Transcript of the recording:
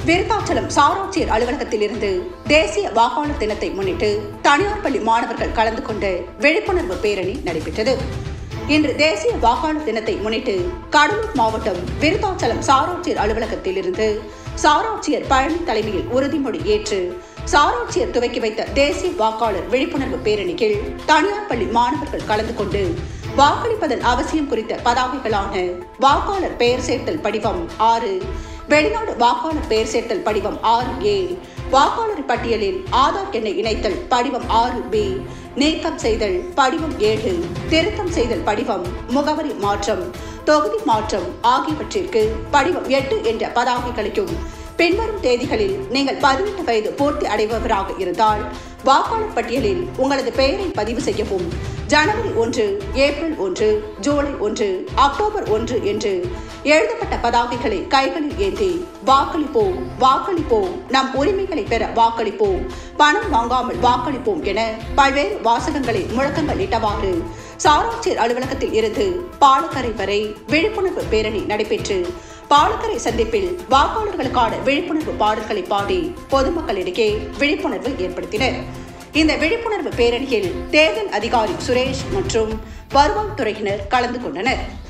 Virudhachalam sir ஆட்சியர் அலுவலகத்தில் இருந்து தேசிய வாக்காளர் தினத்தை முன்னிட்டு தனியார் பள்ளி மாணவர்கள் கலந்து கொண்டு விழிப்புணர்வு பேரணி நடைபெற்றது. இன்று தேசிய வாக்காளர் தினத்தை முன்னிட்டு கடலூர் மாவட்டம் விருத்தாச்சலம் சார் ஆட்சியர் அலுவலகத்தில் இருந்து சார் ஆட்சியர் பழனி தலைமையில் உறுதிமொழி ஏற்று சார் ஆட்சியர் துவக்கி வைத்த தேசிய வாக்காளர் விழிப்புணர்வு பேரணியில் தனியார் பள்ளி மாணவர்கள் கலந்து கொண்டு வாக்களிப்பதன் அவசியம் குறித்த பதாகைகளான வாக்காளர் பெயர் சேர்த்தல் படிவம் 6, வெளிநாடு வாக்காளர் பெயர் சேர்த்தல் படிவம் 6A, வாக்காளர் பட்டியலில் ஆதார் எண்ணை இணைத்தல் படிவம் 6B, நீக்கம் செய்தல் படிவம் 7, திருத்தம் செய்தல் படிவம், முகவரி மாற்றம், தொகுதி மாற்றம் ஆகியவற்றிற்கு படிவம் 8 என்ற பதாகைகளையும் பின்வரும் தேதிகளில் நீங்கள் 18 வயது பூர்த்தி அடைபவராக இருந்தால் வாக்காளர் பட்டியலில் உங்களது பெயரை பதிவு செய்யவும், ஜனவரி 1, ஏப்ரல் 1, ஜூலை 1, அக்டோபர் 1 என்று எழுதப்பட்ட பதாகைகளை கைகளில் ஏந்தி வாக்களிப்போம், வாக்களிப்போம், நம் உரிமைகளை பெற வாக்களிப்போம், பணம் வாங்காமல் வாக்களிப்போம் என பல்வேறு வாசகங்களை முழக்கங்கள் இட்டவாறு சார் ஆட்சியர் அலுவலகத்தில் இருந்து பாலக்கரை வரை விழிப்புணர்வு பேரணி நடைபெற்று பாலக்கரை சந்திப்பில் வாக்காளர்களுக்கான விழிப்புணர்வு பாடல்களை பாடி பொதுமக்களிடையே விழிப்புணர்வு ஏற்படுத்தினர். இந்த விழிப்புணர்வு பேரணியில் தேர்தல் அதிகாரி சுரேஷ் மற்றும் வருவாய்த்துறையினர் கலந்து கொண்டனர்.